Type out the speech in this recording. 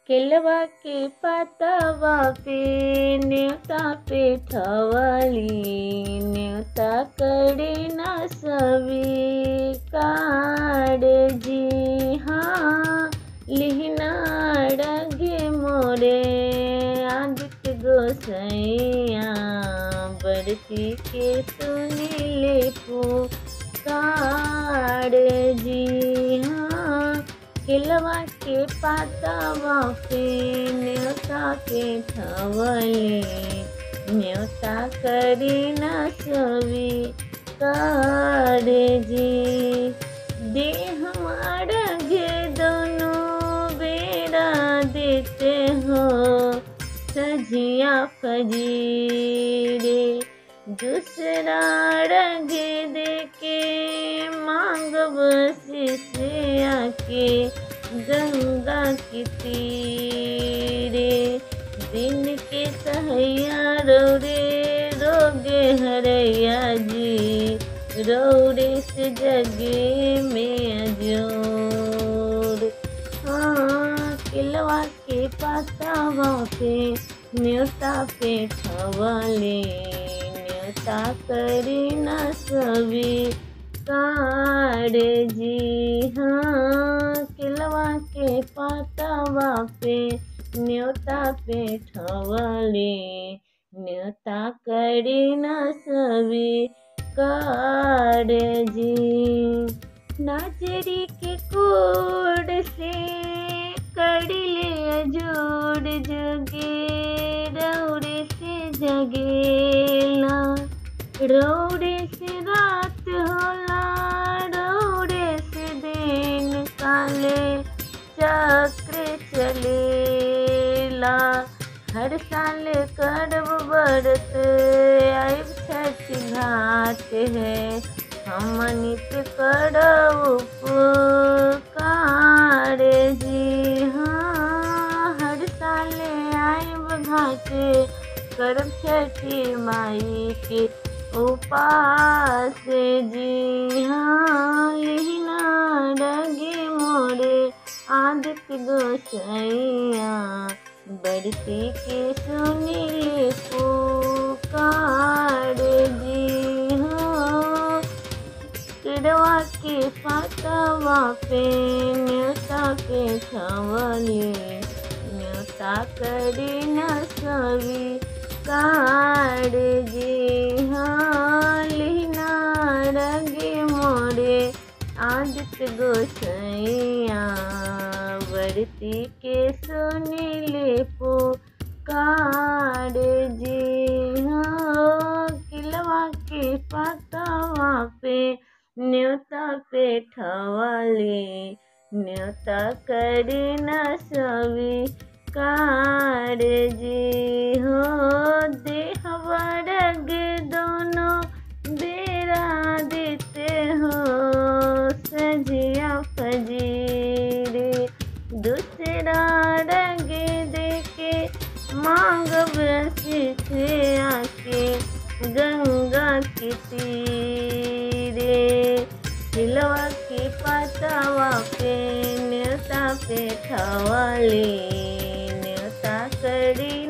केलवा के पातावा पे न्योता पे ठवली, न्योता करे ना स्वीकार जी। हाँ लिहना डगे मोरे आदित्य गोसैया, बरती के सुनीले पुकार जी। हाँ केलवा के पातावा पे न्योता पे ठवले, न्योता करी ना स्वीकार जी। दे हमारा घे दोनों बेरा देते हो, सजिया फजीरे दूसरा रंग देके मांग बसी आके गंगा की तीरे। दिन के सहैया रौरे रोगे हरैया जी, रौरे से जगे में अजोर। हाँ केलवा के पातावा पे न्योता पे ठवले, न्योता करी ना स्वीकार जी। हाँ केलवा के पातावा पे न्योता पे ठवले, न्योता करी ना स्वीकार जी। नाचरी के कोड से कड़िले जोड़ जगे, रौड़े से जगेला, रौड़े से रात होला, रौड़े से दिन काले चक्र चलेला। हर साल करब बरत आइब छठ घाट है, हमनी पे करब उपकार जी। हाँ हर साल आइब घाट करब छठी माई के उपास जी। हाँ लिहना डगे मोरे आदित्य गोसैया, बरती के सुनीले पुकार जी। हाँ केलवा के पातावा पे न्योता पे ठवले, न्योता करी ना स्वीकार जी। हाँ लिहना रंगे मोरे आदित्य गोसैया, बरती के सुनीले पुकार जी। हाँ केलवा के पातावा पे न्योता पे ठवले, न्योता करी ना स्वीकार जी। हो देह बरग दोनों बेरा देते हो, सजिया फजीरे दूसरा रंग देके मांग बसी से आके गंगा की तीरे। केलवा के पातावा पे न्योता पे ठवले, न्योता करी